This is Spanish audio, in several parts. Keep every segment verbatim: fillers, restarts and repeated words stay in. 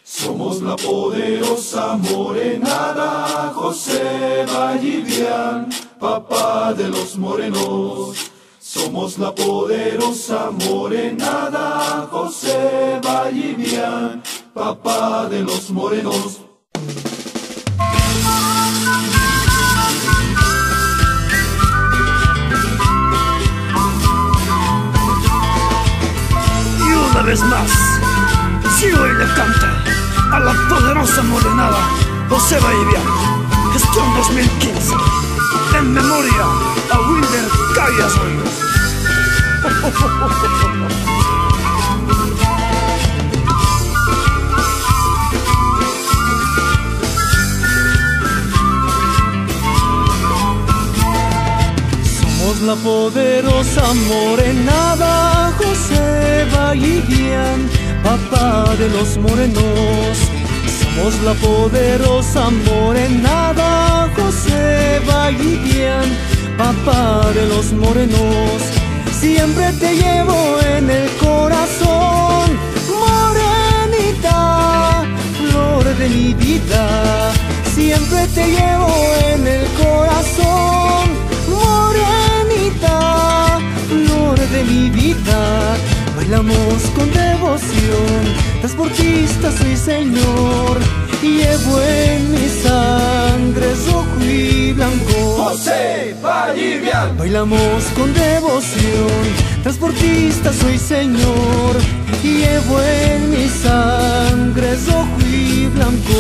Somos la poderosa morenada, José Vallivian, papá de los morenos. Somos la poderosa morenada, José Vallivian, papá de los morenos. Y una vez más, si hoy le canta a la poderosa morenada José Vallivian, gestión dos mil quince, en memoria a Wilder Callas Hoyos. Somos la poderosa morenada José Vallivian, papá de los morenos. Somos la poderosa morenada José Vallivian, papá de los morenos. Siempre te llevo en el corazón, morenita, flor de mi vida. Siempre te llevo en el corazón, morenita, flor de mi vida. Bailamos con devoción, transportista soy señor, y llevo en mi sangre rojo y blanco. José Vallivian. Bailamos con devoción, transportista soy señor, y llevo en mi sangre rojo y blanco.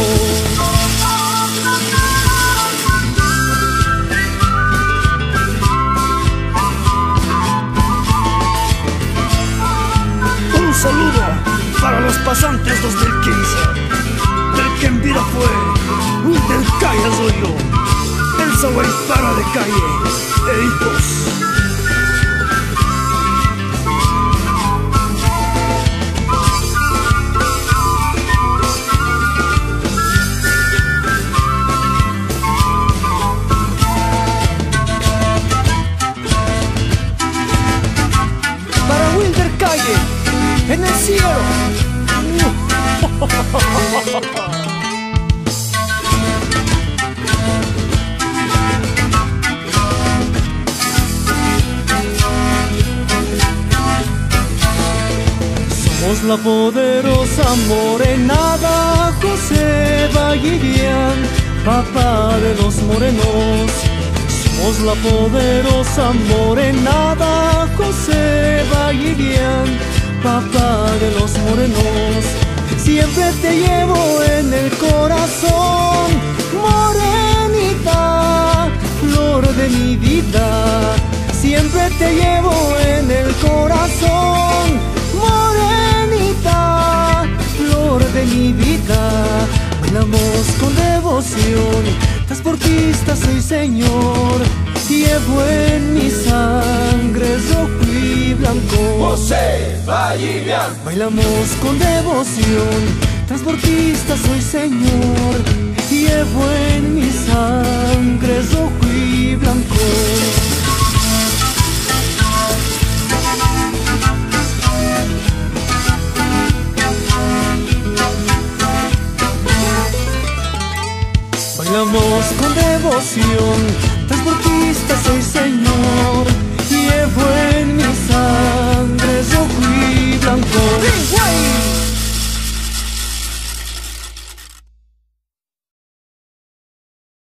Un saludo para los pasantes dos mil quince, del que en vida fue Wilder Callas Hoyos, el Zaguaypara de calle e hijos. Para Wilder Calle, en el cielo. Somos la poderosa morenada José Vallivian, papá de los morenos. Somos la poderosa morenada José Vallivian, papá de los morenos. Siempre te llevo en el corazón, morenita, flor de mi vida. Siempre te llevo en el corazón, morenita, flor de mi vida. Bailamos con devoción, transportista soy señor, llevo en mi sangre rojo y blanco. José Vallivian. Bailamos con devoción, transportista soy señor, llevo en mi sangre rojo y blanco. Bailamos con devoción, transportista soy señor.